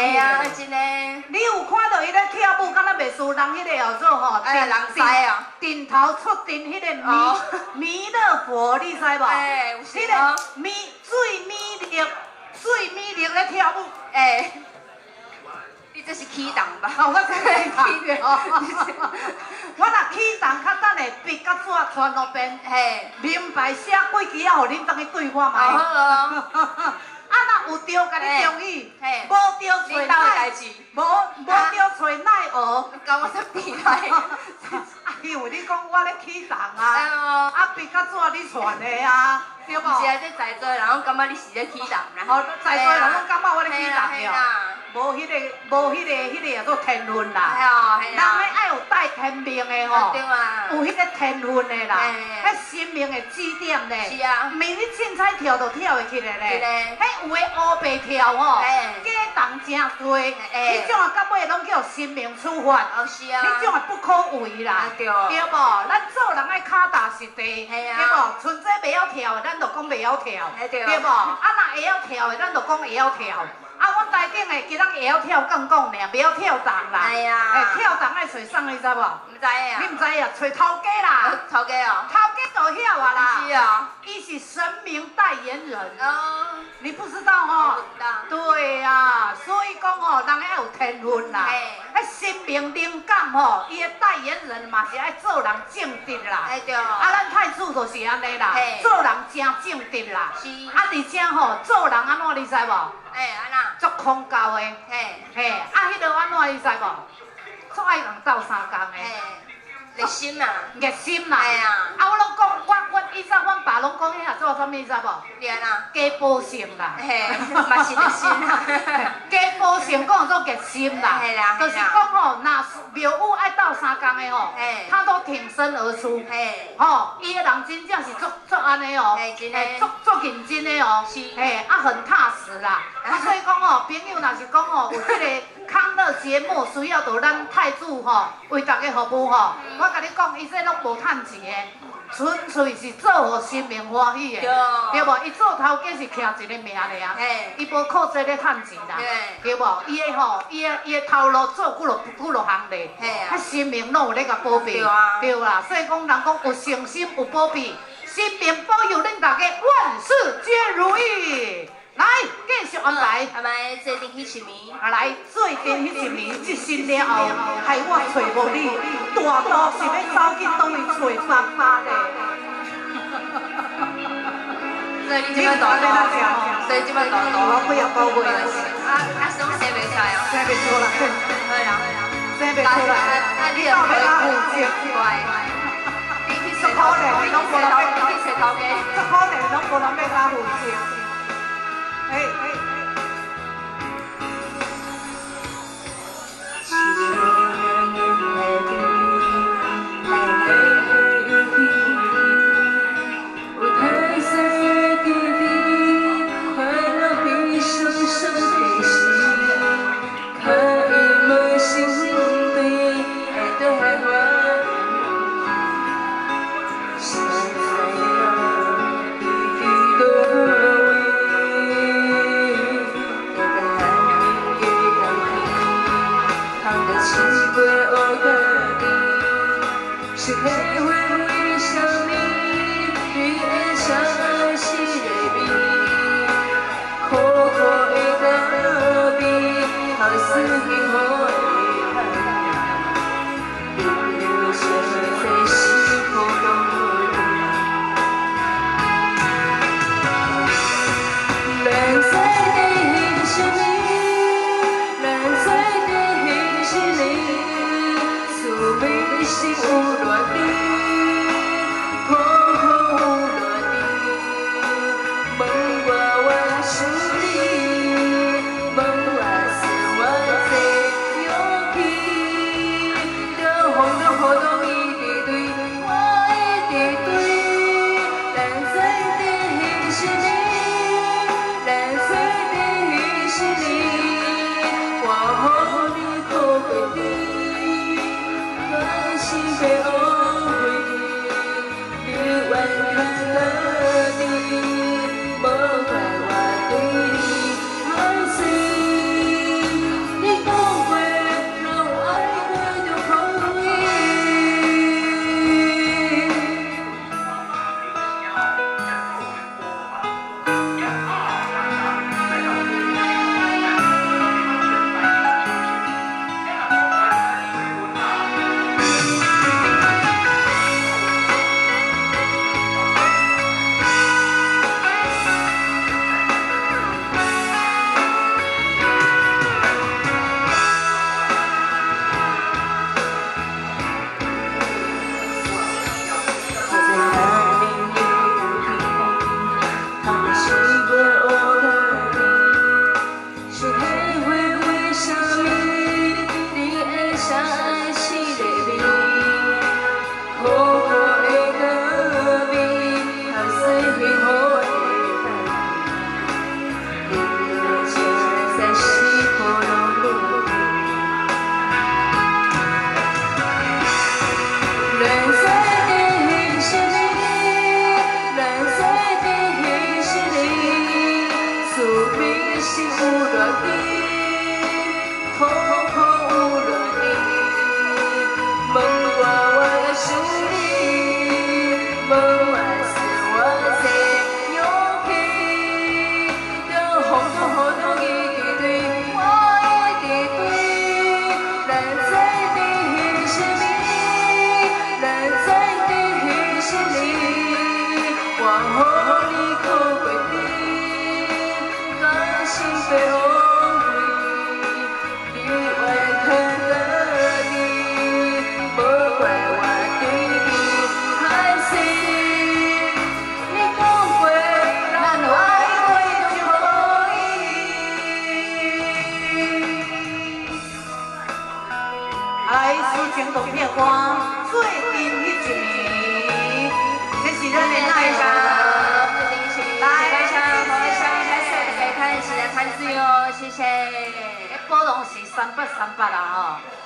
系啊，真诶。 你有看到伊咧跳舞，敢若袂输人迄个叫做吼？ 哎，人知啊。 顶头出阵迄个弥勒佛，你知无？ 哎，有时迄个水美丽咧跳舞。 哎。 你这是起动吧？ 哦，我真起动。我若起动，较等下笔甲纸传落边，嘿，明白写几支啊，互恁当去对看卖。好哦。啊，若有着，甲你中意；无着，找奈，无着找奈何。 讲我说屁来。 哎呦，你讲我咧起动啊？啊，笔甲纸你传的啊，对无？ 是啊，这在座人拢感觉你是咧起动啦。 哦，在座人拢感觉我咧起动了。 无迄个叫做天分啦，人咧爱有带天命的吼，有迄个天分的啦，迄生命的指点咧，是啊，毋是你凊彩跳就跳会起来咧，迄有诶乌白跳吼，假动真多，迄种啊到尾拢叫生命处罚，是啊，迄种啊不可为啦，对无？咱做人爱脚踏实地，对无？剩这袂晓跳的，咱就讲袂晓跳，对无？啊，若会晓跳的，咱就讲会晓跳。 啊，我台顶的，其他会晓跳杠杠尔，袂晓跳动啦。哎呀，跳动爱找啥，你知无？唔知啊。你唔知啊？找头家啦。头家哦。头家就晓啊啦。是啊。伊是神明代言人。哦。你不知道吼？不知道。对啊，所以讲吼，人爱有天分啦。迄神明灵感吼，伊的代言人嘛是爱做人正直啦。哎对。啊，咱太子就是安尼啦，做人真正直啦。是。啊，而且吼，做人安怎你知无？ 哎，安那足空教的，嘿，啊，迄落安怎你知无？足爱人斗相共的，热心啊，热心啦，哎呀，啊，我拢讲，我以前阮爸拢讲遐做啥物，你知无？练啊，加保性啦，嘿，嘛是热心啦，加保性讲做热心啦，系啦，就是讲吼，若庙宇爱斗相共的吼，他都挺身而出，嘿，吼，伊个人真正是足安尼哦，真诶，足认真的哦，是，嘿，啊，很踏实啦。 啊，所以讲吼，朋友若是讲吼，有这个康乐节目需要到咱太子吼为大家服务吼，我甲你讲，伊这拢无趁钱的，纯粹是做互心灵欢喜的，对无？伊做头家是徛一个名尔，伊无靠这咧趁钱啦，对无？伊的吼，伊的头路做几落行列，啊，心命拢有咧甲保庇，对啦。所以讲人讲有诚心有保庇，心命保佑恁大家万事皆如意。 来，继续安排。安排做阵去寻迷。啊，来做阵去寻迷，一心了后，害我找无你，大多是要走去倒位找爸爸咧。 所以你即摆大大，所以即摆大大。 我不要包围。 啊，拢生袂出来哦。 生袂出来。 好啦， 生袂出来。 你又可以负责乖。你去洗头，你去洗头，你去洗头嘅。 这可能拢无人要甲负责。 哎哎。 事情都骗我，最近迄一年，这是咱的赖上，看水哦，谢谢。波龙是300啊吼。